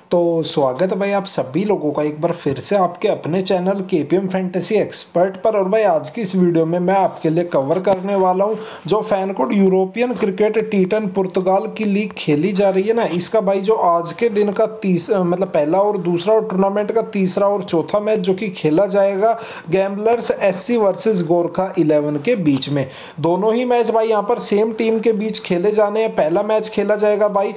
तो स्वागत है भाई आप सभी लोगों का एक बार फिर से आपके अपने चैनल केपीएम फैंटेसी एक्सपर्ट पर। और भाई आज की इस वीडियो में मैं आपके लिए कवर करने वाला हूं जो fan code European cricket T ten Portugal की लीग खेली जा रही है ना, इसका भाई जो आज के दिन का पहला और दूसरा और टूर्नामेंट का तीसरा और चौथा मैच जो कि खेला जाएगा गैम्बलर्स एससी वर्सेस गोरखा 11 के बीच में। दोनों ही मैच भाई यहाँ पर सेम टीम के बीच खेले जाने हैं। पहला मैच खेला जाएगा भाई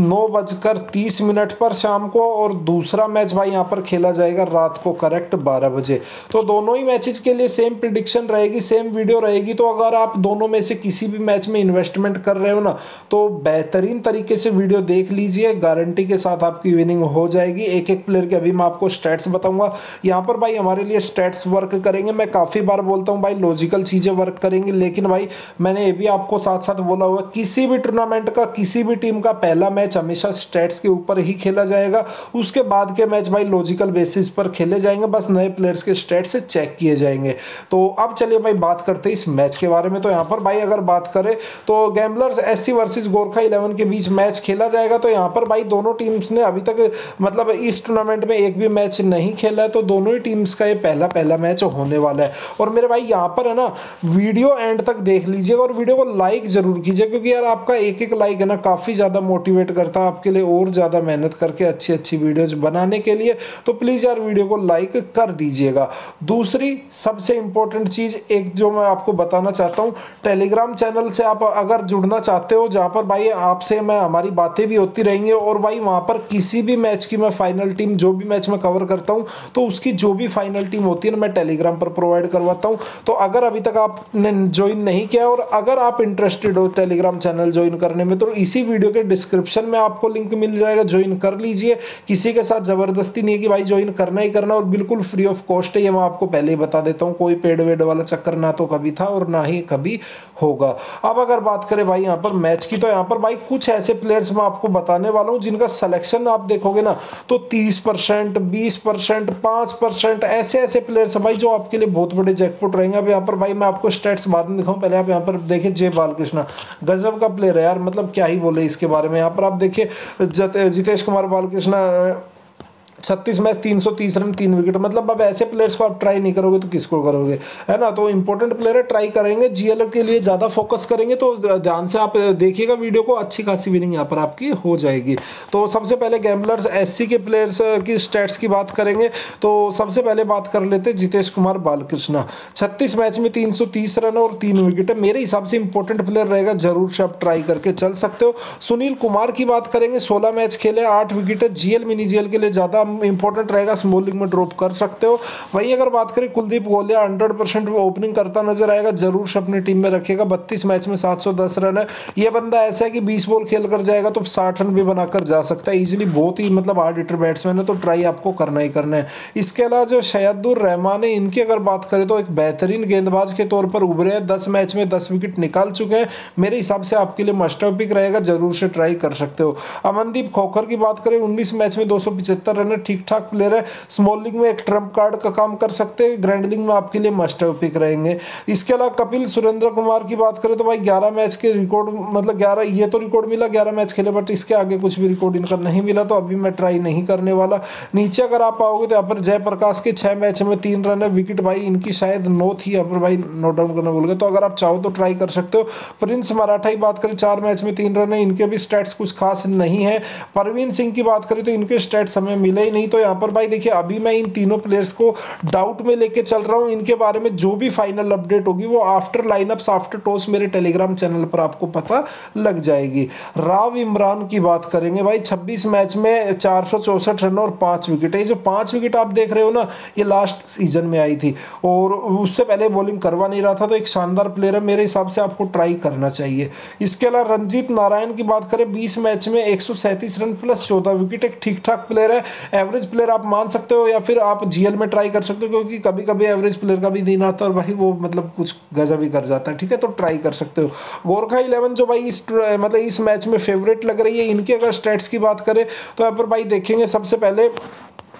9:30 पर शाम को और दूसरा मैच भाई यहाँ पर खेला जाएगा रात को करेक्ट 12 बजे। तो दोनों ही मैचेस के लिए सेम प्रिडिक्शन रहेगी, सेम वीडियो रहेगी। तो अगर आप दोनों में से किसी भी मैच में इन्वेस्टमेंट कर रहे हो ना तो बेहतरीन तरीके से वीडियो देख लीजिए, गारंटी के साथ आपकी विनिंग हो जाएगी। एक एक प्लेयर के अभी मैं आपको स्टैट्स बताऊंगा। यहाँ पर भाई हमारे लिए स्टैट्स वर्क करेंगे। मैं काफ़ी बार बोलता हूँ भाई लॉजिकल चीज़ें वर्क करेंगी, लेकिन भाई मैंने ये भी आपको साथ साथ बोला हुआ किसी भी टूर्नामेंट का किसी भी टीम का पहला मैच हमेशा स्टैट्स के ऊपर ही खेला जाएगा। उसके बाद के मैच भाई लॉजिकल बेसिस पर खेले जाएंगे, बस नए प्लेयर्स के स्टैट्स से चेक किए जाएंगे। तो अब चलिए भाई बात करते हैं इस मैच के बारे में। तो यहाँ पर भाई अगर बात करें तो गैम्बलर्स एससी वर्सेस गोरखा 11 के बीच मैच खेला जाएगा। तो यहाँ पर भाई दोनों टीम्स ने अभी तक मतलब इस टूर्नामेंट में एक भी मैच नहीं खेला है, तो दोनों ही टीम्स का ये पहला मैच होने वाला है। और मेरे भाई यहाँ पर है ना वीडियो एंड तक देख लीजिएगा और वीडियो को लाइक जरूर कीजिए, क्योंकि यार आपका एक एक लाइक है ना काफ़ी ज़्यादा मोटिवेट करता है आपके लिए और ज़्यादा मेहनत करके अच्छी अच्छी वीडियोज बनाने के लिए। तो प्लीज़ यार वीडियो को लाइक कर दीजिएगा। दूसरी सबसे इंपॉर्टेंट चीज़ एक जो मैं आपको बताना चाहता हूँ, टेलीग्राम चैनल से आप अगर जुड़ना चाहते हो जहाँ पर भाई आपसे मैं हमारी बातें भी होती रहेंगी और भाई वहाँ पर किसी भी मैच की मैं फाइनल टीम जो भी मैच में कवर करता हूँ तो उसकी जो भी फाइनल टीम होती है ना मैं टेलीग्राम पर प्रोवाइड करवाता हूँ। तो अगर अभी तक आपने ज्वाइन नहीं किया और अगर आप इंटरेस्टेड हो टेलीग्राम चैनल ज्वाइन करने में तो इसी वीडियो के डिस्क्रिप्शन में आपको लिंक मिल जाएगा, ज्वाइन कर लीजिए। किसी के साथ जबरदस्ती नहीं है कि भाई ज्वाइन करना ही करना और बिल्कुल फ्री ऑफ कॉस्ट है, ये मैं आपको पहले ही बता देता हूँ। कोई पेड वेड वाला चक्कर ना तो कभी था और ना ही कभी होगा। अब अगर बात करें भाई यहाँ पर मैच की, तो यहाँ पर भाई कुछ ऐसे प्लेयर्स मैं आपको बताने वाला हूँ जिनका सिलेक्शन आप देखोगे ना तो 30%, 20%, 5% ऐसे प्लेयर्स है भाई जो आपके लिए बहुत बड़े जैकपॉट रहेंगे। अब यहाँ पर भाई मैं आपको स्टैट्स बाद में दिखाऊं, पहले आप यहाँ पर देखिए जय बालकृष्ण गजब का प्लेयर है यार, मतलब क्या ही बोले इसके बारे में। यहाँ पर आप देखिए Jitesh Kumar Balakrishna 36 match 330 run 3 wicket. मतलब अब ऐसे प्लेयर्स को आप ट्राई नहीं करोगे तो किसको करोगे, है ना। तो इंपॉर्टेंट प्लेयर है, ट्राई करेंगे, जीएल के लिए ज़्यादा फोकस करेंगे तो ध्यान से आप देखिएगा वीडियो को, अच्छी खासी विनिंग यहाँ पर आपकी हो जाएगी। तो सबसे पहले गैम्बलर्स एससी के प्लेयर्स की स्टैट्स की बात करेंगे। तो सबसे पहले बात कर लेते जितेश कुमार बालकृष्ण, 36 मैच में 330 रन और 3 विकेट है। मेरे हिसाब से इंपॉर्टेंट प्लेयर रहेगा, जरूर से आप ट्राई करके चल सकते हो। सुनील कुमार की बात करेंगे, 16 मैच खेले 8 विकेट है। जीएल मिनी जीएल के लिए ज़्यादा इंपॉर्टेंट रहेगा, स्मॉल लीग में ड्रॉप कर सकते हो। वहीं अगर बात करें कुलदीप गोलिया 100% ओपनिंग करता नजर आएगा, जरूर से अपनी टीम में रखेगा। 32 मैच में 710 रन है। ये बंदा ऐसा है कि 20 बॉल खेल कर जाएगा तो 60 रन भी बनाकर जा सकता है इजीली। बहुत ही मतलब हार्ड हिटर बैट्समैन है, तो ट्राई आपको करना ही करना है। इसके अलावा जो शहदुर रहमान है, इनकी अगर बात करें तो एक बेहतरीन गेंदबाज के तौर पर उभरे हैं। 10 मैच में 10 विकेट निकाल चुके हैं। मेरे हिसाब से आपके लिए मस्ट ऑफ पिक रहेगा, जरूर से ट्राई कर सकते हो। अमनदीप खोखर की बात करें, 19 मैच में 275 रन है, ठीक ठाक प्लेयर है। स्मॉल लीग में एक ट्रम्प कार्ड का काम कर सकते हैं, ग्रैंड लीग में आपके लिए मस्ट हैव पिक रहेंगे। इसके अलावा कपिल सुरेंद्र कुमार की बात करें तो भाई 11 मैच के रिकॉर्ड, मतलब 11 ये तो रिकॉर्ड मिला 11 मैच खेले, बट इसके आगे कुछ भी रिकॉर्ड इनका नहीं मिला, तो अभी मैं ट्राई नहीं करने वाला। नीचे अगर आप आओगे तो यहाँ पर जयप्रकाश के 6 मैच में 3 रन है, विकेट भाई इनकी शायद 9 थी, यहाँ पर भाई नोट डाउन करना भूल गए। तो अगर आप चाहो तो ट्राई कर सकते हो। प्रिंस मराठा की बात करें, 4 मैच में 3 रन है, इनके भी स्टैट्स कुछ खास नहीं है। परवीन सिंह की बात करें तो इनके स्टैट्स हमें मिले ही नहीं। तो यहाँ पर भाई देखिए अभी मैं इन तीनों प्लेयर्स को डाउट में लेके चल रहा हूं। इनके बारे में जो भी फाइनल अपडेट होगी वो आफ्टर लाइनअप्स आफ्टर टॉस मेरे टेलीग्राम चैनल पर आपको पता लग जाएगी। राव इमरान की बात करेंगे भाई, 26 मैच में 464 रन और 5 विकेट है। ये जो 5 विकेट आप देख रहे हो ना, ये लास्ट सीजन में आई थी और उससे पहले बॉलिंग करवा नहीं रहा था। तो एक शानदार प्लेयर है, मेरे हिसाब से आपको ट्राई करना चाहिए। इसके अलावा रंजीत नारायण की बात करें, 20 मैच में 137 रन प्लस 14 विकेट, एक ठीक ठाक प्लेयर है। एवरेज प्लेयर आप मान सकते हो या फिर आप जीएल में ट्राई कर सकते हो, क्योंकि कभी कभी एवरेज प्लेयर का भी दिन आता है और भाई वो मतलब कुछ गजब ही कर जाता है, ठीक है। तो ट्राई कर सकते हो। गोरखा 11 जो भाई इस मैच में फेवरेट लग रही है, इनके अगर स्टैट्स की बात करें तो यहाँ पर भाई देखेंगे सबसे पहले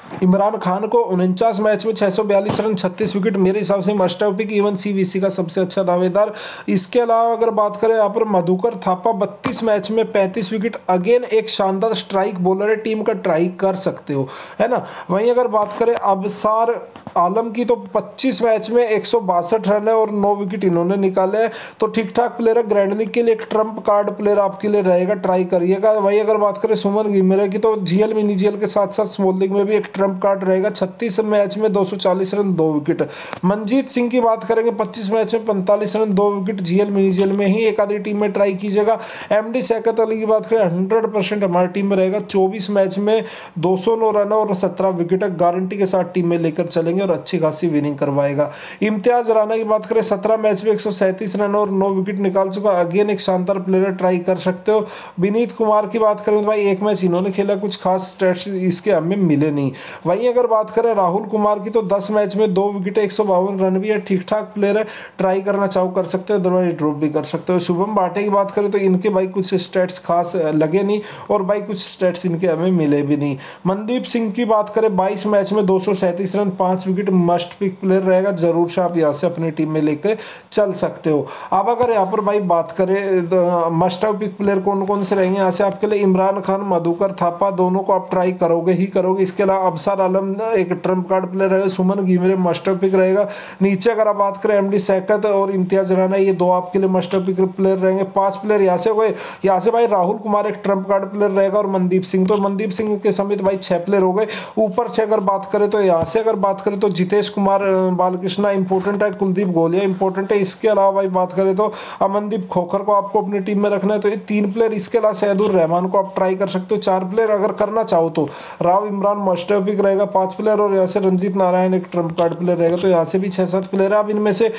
इमरान खान को 49 मैच में 642 रन 36 विकेट, मेरे हिसाब से must have pick, even CVC का सबसे अच्छा दावेदार। इसके अलावा अगर बात करें यहाँ पर मधुकर थापा 32 मैच में 35 विकेट, अगेन एक शानदार स्ट्राइक बॉलर है, टीम का ट्राई कर सकते हो, है ना। वहीं अगर बात करें अबसार आलम की तो 25 मैच में 162 रन है और 9 विकेट इन्होंने निकाले हैं, तो ठीक ठाक प्लेयर है। ग्रैंड लीग के लिए एक ट्रम्प कार्ड प्लेयर आपके लिए रहेगा, ट्राई करिएगा। वही अगर बात करें सुमन गिमरे की तो जीएल मिनी जीएल के साथ साथ स्मॉल लीग में भी एक ट्रम्प कार्ड रहेगा। 36 मैच में 240 रन 2 विकेट। मनजीत सिंह की बात करेंगे 25 मैच में 45 run 2 wicket, GL mini GL में ही एक आधी टीम में ट्राई कीजिएगा। एमडी शैकत अली की बात करें 100% हमारी टीम में रहेगा, 24 मैच में 209 रन और 17 विकेट गारंटी के साथ टीम में लेकर चलेंगे और अच्छी खासी विनिंग करवाएगा। इम्तियाज राना की बात करें 17 मैच में 137 रन और 9 विकेट निकाल चुका, अगेन एक शानदार प्लेयर, ट्राई कर सकते हो। विनीत कुमार की बात करें तो भाई एक मैच इन्होंने खेला, कुछ खास स्टैट्स इसके हमें मिले नहीं। वहीं अगर बात करें राहुल कुमार की तो 10 मैच में 2 विकेट 152 रन भी है, ठीक ठाक प्लेयर है, ट्राई करना चाहो कर सकते हो, अदरवाइज ड्रॉप भी कर सकते हो। शुभम भाटे की बात करें तो इनके भाई कुछ स्टैट्स खास लगे नहीं और भाई कुछ स्टैट्स इनके हमें मिले भी नहीं। मनदीप सिंह की बात करें 22 मैच में 237 run 5 wicket, must pick player रहेगा, जरूर से आप यहाँ से अपनी टीम में लेकर चल सकते हो। अब अगर यहाँ पर भाई बात करें मस्ट पिक प्लेयर कौन कौन से रहेंगे यहाँ से आपके लिए, इमरान खान मधुकर थापा दोनों को आप ट्राई करोगे ही करोगे। इसके अलावा अबसार आलम एक ट्रम्प कार्ड प्लेयर रहेगा, सुमन गिमरे मस्ट पिक रहेगा। नीचे अगर आप बात करें एमडी शैकत और इम्तियाज राना, ये दो आपके लिए मस्ट पिक प्लेयर रहेंगे। 5 प्लेयर यहाँ से गए, यहाँ से भाई राहुल कुमार एक ट्रम्प कार्ड प्लेयर रहेगा और मनदीप सिंह, तो मनदीप सिंह के समेत भाई 6 प्लेयर हो गए। ऊपर से अगर बात करें तो यहाँ से अगर बात करें तो जितेश कुमार बालकृष्णा इंपॉर्टेंट है, कुलदीप गोलिया इंपॉर्टेंट है। इसके अलावा भाई बात करें तो अमनदीप खोखर को आपको अपनी टीम में रखना है, तो ये 3 प्लेयर। इसके अलावा सैदुर रहमान को आप ट्राई कर सकते हो। 4 प्लेयर अगर करना चाहो तो राव इमरान मस्ट पिक रहेगा 5 प्लेयर, और यहाँ से रंजीत नारायण एक ट्रम्प कार्ड प्लेयर रहेगा, तो यहाँ से भी 6-7 प्लेयर है। अब इनमें से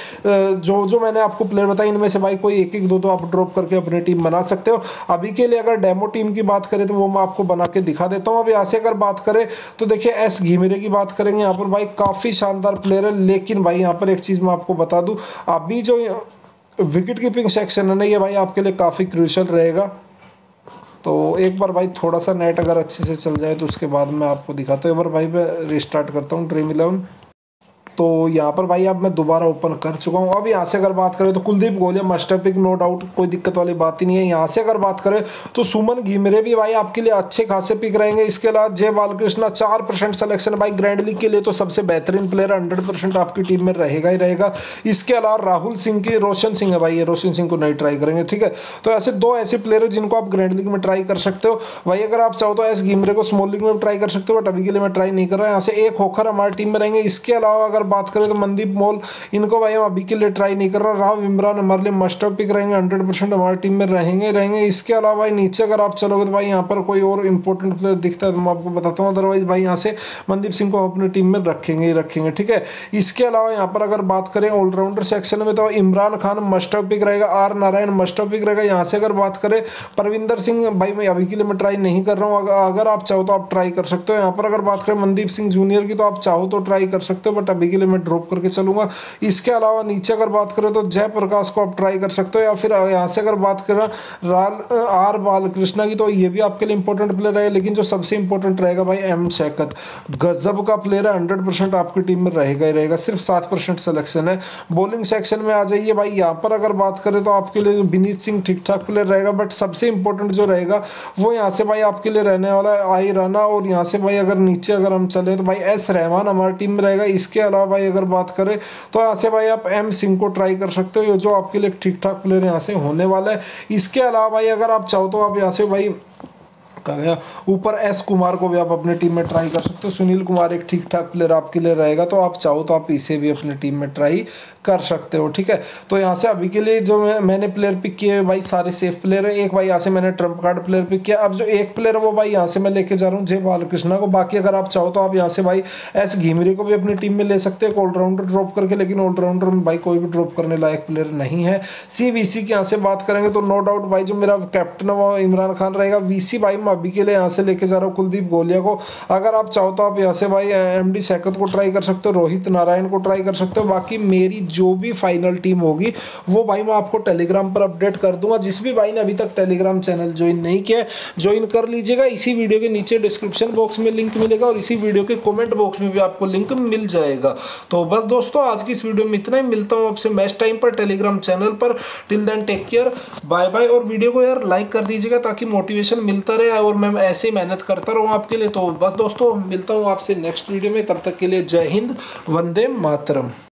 जो मैंने आपको प्लेयर बताया इनमें से भाई कोई एक दो आप ड्रॉप करके अपनी टीम बना सकते हो। अभी के लिए अगर डेमो टीम की बात करें तो वो मैं आपको बना के दिखा देता हूँ। अब यहाँ से अगर बात करें तो देखिए एस घिमिरे की बात करेंगे, यहाँ पर भाई काफ़ी शानदार प्लेयर है, लेकिन भाई यहाँ पर एक चीज़ मैं आपको बता दूँ, अभी जो विकेट कीपिंग सेक्शन है ना, ये भाई आपके लिए काफ़ी क्रूशियल रहेगा। तो एक बार भाई थोड़ा सा नेट अगर अच्छे से चल जाए तो उसके बाद मैं आपको दिखाता हूँ। एक बार भाई मैं रिस्टार्ट करता हूँ ड्रीम 11। तो यहाँ पर भाई अब मैं दोबारा ओपन कर चुका हूँ। अब यहाँ से अगर बात करें तो कुलदीप गोलिया मस्ट पिक, नो डाउट, कोई दिक्कत वाली बात ही नहीं है। यहाँ से अगर बात करें तो सुमन घिमरे भी भाई आपके लिए अच्छे खासे पिक रहेंगे। इसके अलावा जय बालकृष्णा 4% सिलेक्शन भाई, ग्रैंड लीग के लिए तो सबसे बेहतरीन प्लेयर 100% आपकी टीम में रहेगा ही रहेगा। इसके अलावा राहुल सिंह की रोशन सिंह है भाई, ये रोशन सिंह को नहीं ट्राई करेंगे, ठीक है। तो ऐसे 2 ऐसे प्लेयर है जिनको आप ग्रैंड लीग में ट्राई कर सकते हो। वही अगर आप चाहो तो एस घिमरे को स्मॉल लीग में ट्राई कर सकते हो, बट अभी के लिए मैं ट्राई नहीं कर रहा। यहाँ से एक होकर हमारी टीम में रहेंगे। इसके अलावा अगर बात करें तो मनदीप मॉल, इनको भाई हम अभी के लिए ट्राई नहीं कर रहा। राव इमरान हमारे लिए मस्ट पिक रहेंगे, 100% हमारी टीम में रहेंगे। इसके अलावा भाई नीचे अगर आप चलोगे तो भाई यहाँ पर कोई और इंपॉर्टेंट प्लेयर दिखता है तो मैं आपको बताता हूँ, अदरवाइज भाई यहाँ से मनदीप सिंह को अपनी टीम में रखेंगे ही रखेंगे, ठीक है। इसके अलावा यहाँ पर अगर बात करें ऑलराउंडर सेक्शन में तो इमरान खान मस्ट पिक रहेगा, आर नारायण मस्ट पिक रहेगा। यहाँ से अगर बात करें परविंदर सिंह, भाई मैं अभी के लिए मैं ट्राई नहीं कर रहा हूँ, अगर आप चाहो तो आप ट्राई कर सकते हो। यहाँ पर अगर बात करें मनदीप सिंह जूनियर की तो आप चाहो तो ट्राई कर सकते हो, बट अभी के लिए मैं ड्रॉप करके चलूंगा। इसके अलावा नीचे अगर बात करें तो जयप्रकाश को आप ट्राई कर सकते हो, या फिर यहाँ से अगर बात करें आर बालकृष्णा की तो ये भी आपके लिए इंपॉर्टेंट प्लेयर है, लेकिन जो सबसे इंपॉर्टेंट रहेगा भाई एम शैकत, गजब का प्लेयर है, 100% आपकी टीम में रहेगा ही रहेगा। सिर्फ 7% सिलेक्शन है। बॉलिंग सेक्शन में आ जाइए भाई, यहाँ पर अगर बात करें तो आपके लिए विनीत सिंह ठीक ठाक प्लेयर रहेगा, बट सबसे इंपॉर्टेंट जो रहेगा वो यहाँ से भाई आपके लिए रहने वाला है आई राना। और यहाँ से भाई अगर नीचे अगर हम चले तो भाई एस रहमान हमारी टीम में रहेगा। इसके अलावा भाई अगर बात करें तो यहाँ से भाई आप एम सिंह को ट्राई कर सकते हो, जो आपके लिए ठीक ठाक प्लेयर यहाँ से होने वाला है। इसके अलावा भाई अगर आप चाहो तो आप यहाँ से भाई कहा गया ऊपर एस कुमार को भी आप अपनी टीम में ट्राई कर सकते हो। सुनील कुमार एक ठीक ठाक प्लेयर आपके लिए रहेगा, तो आप चाहो तो आप इसे भी अपनी टीम में ट्राई कर सकते हो, ठीक है। तो यहाँ से अभी के लिए जो मैंने प्लेयर पिक किए भाई सारे सेफ प्लेयर है। एक भाई यहाँ से मैंने ट्रम्प कार्ड प्लेयर पिक किया। अब जो एक प्लेयर है वो भाई यहाँ से मैं लेके जा रहा हूँ जय बालकृष्णा को। बाकी अगर आप चाहो तो आप यहाँ से भाई एस घिमरे को भी अपनी टीम में ले सकते हो ऑलराउंडर ड्रॉप करके, लेकिन ऑलराउंडर में भाई कोई भी ड्रॉप करने लायक प्लेयर नहीं है। सी की यहाँ से बात करेंगे तो नो डाउट भाई जो मेरा कैप्टन है वो इमरान खान रहेगा। वीसी भाई मैं अभी के लिए यहाँ से लेके जा रहा हूँ कुलदीप गोलिया को। अगर आप चाहो तो आप यहाँ से भाई एमडी सैकत को ट्राई कर सकते हो, रोहित नारायण को ट्राई कर सकते हो। बाकी मेरी जो भी फाइनल टीम होगी वो भाई मैं आपको टेलीग्राम पर अपडेट कर दूंगा। जिस भी भाई ने अभी तक टेलीग्राम चैनल ज्वाइन नहीं किया ज्वाइन कर लीजिएगा। इसी वीडियो के नीचे डिस्क्रिप्शन बॉक्स में लिंक मिलेगा और इसी वीडियो के कमेंट बॉक्स में भी आपको लिंक मिल जाएगा। तो बस दोस्तों आज की इस वीडियो में इतना ही। मिलता हूँ आपसे मैच टाइम पर टेलीग्राम चैनल पर। Till then take care, bye bye. और वीडियो को यार लाइक कर दीजिएगा ताकि मोटिवेशन मिलता रहे और मैं ऐसे ही मेहनत करता रहूँ आपके लिए। तो बस दोस्तों मिलता हूँ आपसे नेक्स्ट वीडियो में, तब तक के लिए जय हिंद, वंदे मातरम।